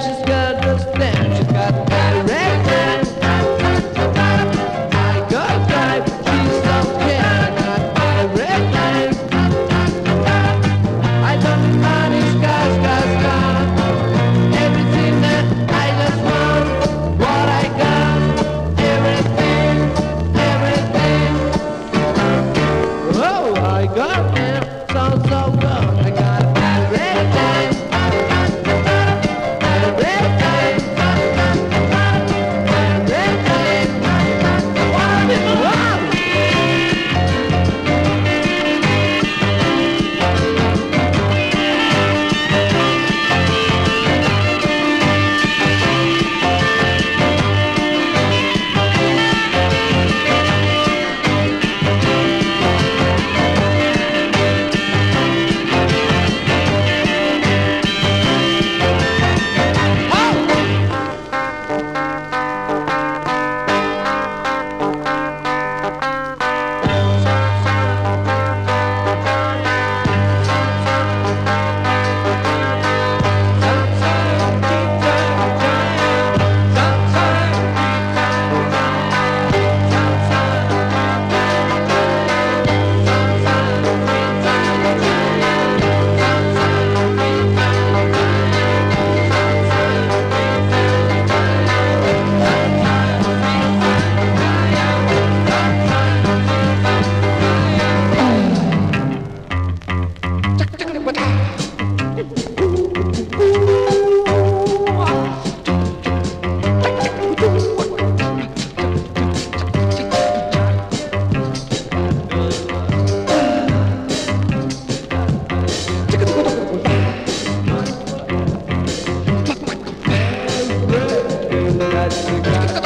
she's got the stamp, she's got everything. I got life, she's okay, I got everything. I don't need money, scars, everything that I just want, what I got, everything, everything. Oh, I got it, sounds so good, I got everything, everything, everything. What is love? That's